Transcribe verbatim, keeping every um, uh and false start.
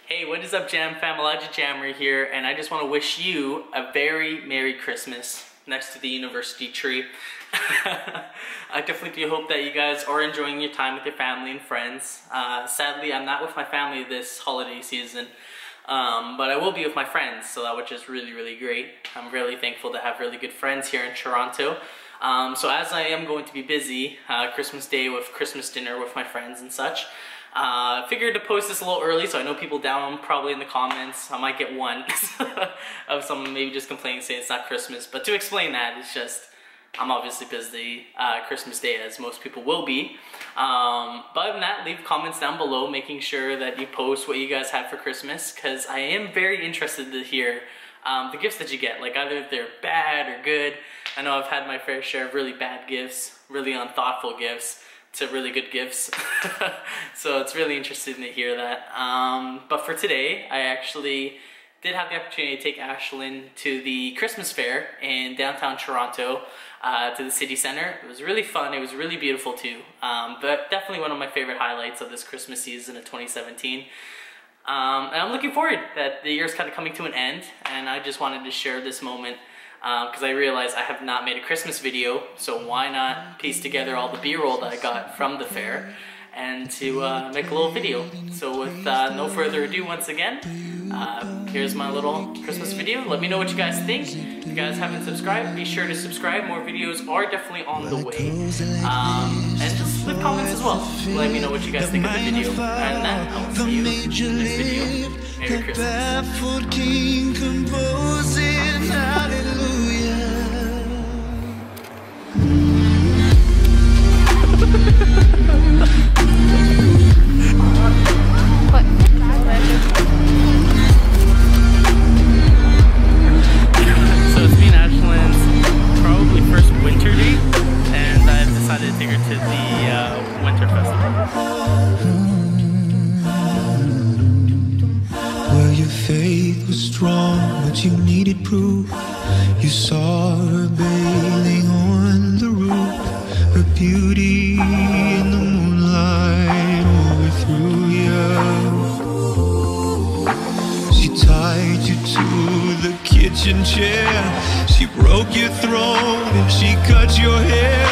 Hey, what is up, Jam fam? Elijah Jammer here, and I just want to wish you a very Merry Christmas next to the university tree. I definitely do hope that you guys are enjoying your time with your family and friends. Uh, sadly, I'm not with my family this holiday season, um, but I will be with my friends, so that which is really, really great. I'm really thankful to have really good friends here in Toronto. Um, so as I am going to be busy, uh, Christmas Day with Christmas dinner with my friends and such, I uh, figured to post this a little early, so I know people down probably in the comments. I might get one of someone maybe just complaining saying it's not Christmas. But to explain that, it's just I'm obviously busy uh, Christmas Day, as most people will be. Um, but other than that, leave comments down below, making sure that you post what you guys have for Christmas, because I am very interested to hear um, the gifts that you get. Like either if they're bad or good. I know I've had my fair share of really bad gifts, really unthoughtful gifts, to really good gifts. So it's really interesting to hear that. Um, but for today, I actually did have the opportunity to take Ashlyn to the Christmas fair in downtown Toronto, uh, to the city center. It was really fun, it was really beautiful too. Um, but definitely one of my favorite highlights of this Christmas season of twenty seventeen. Um, and I'm looking forward that the year's kind of coming to an end, and I just wanted to share this moment because um, I realized I have not made a Christmas video, so why not piece together all the B-roll that I got from the fair and to uh, make a little video. So with uh, no further ado, once again, uh, here's my little Christmas video. Let me know what you guys think. If you guys haven't subscribed, be sure to subscribe. More videos are definitely on the way. Um, and just leave comments as well. Let me know what you guys think of the video. And then I'll see you in the next video. Merry Christmas. Faith was strong, but you needed proof. You saw her bathing on the roof, her beauty in the moonlight overthrew you. She tied you to the kitchen chair, she broke your throat and she cut your hair.